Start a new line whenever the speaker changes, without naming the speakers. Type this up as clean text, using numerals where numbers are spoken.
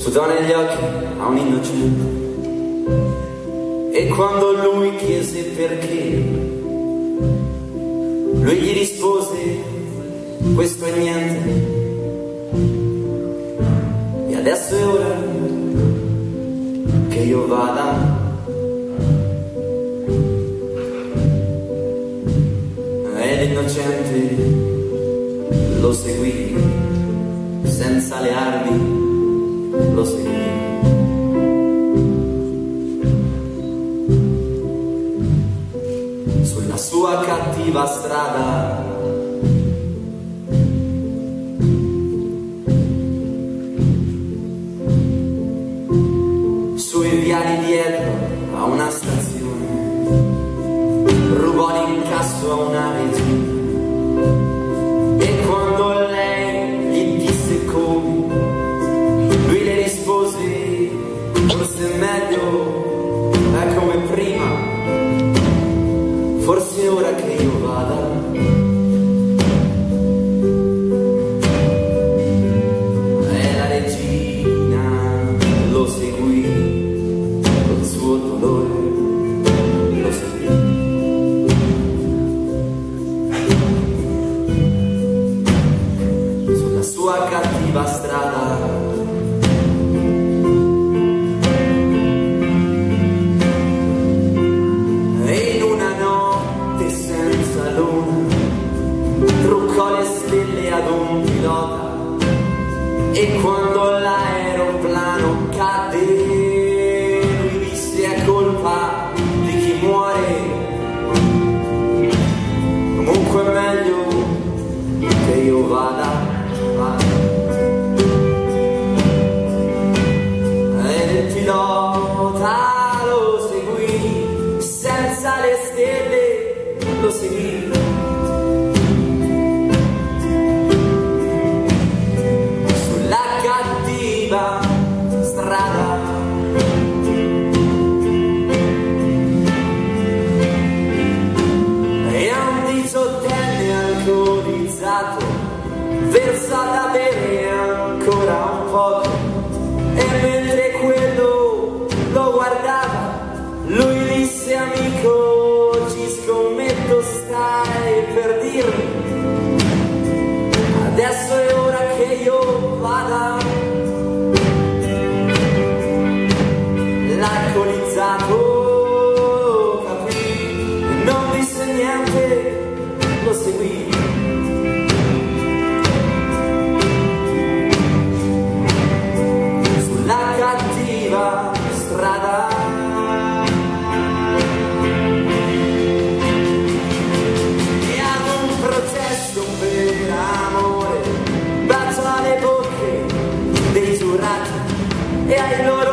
sputò negli occhi a un innocente, e quando lui chiese perché, lui gli rispose: questo è niente. E adesso è ora che io vada. E l'innocente lo seguì, senza le armi lo seguì. Sulla sua cattiva strada sui viali dietro a una stazione rubò l'incasso a una regina, e quando lei gli disse come, lui le rispose: forse è meglio è come prima, forse è ora che io vada. E la regina lo seguì col suo dolore, lo seguì. Sulla sua cattiva strada truccò le stelle ad un pilota, e quando l'aeroplano cadde lui disse: è colpa di chi muore, comunque è meglio che io vada. Ed il pilota lo seguì, senza le stelle lo seguì. Strada e a un diciottenne alcolizzato versò da bere ancora un poco, e mentre quello lo guardava lui disse: amico, ci scommetto stai per dirmi, adesso è ora che io vada. L'alcolizzato capì e non disse niente, lo seguì. Sulla cattiva strada e ad un processo per amore baciò le bocche dei giurati e ai loro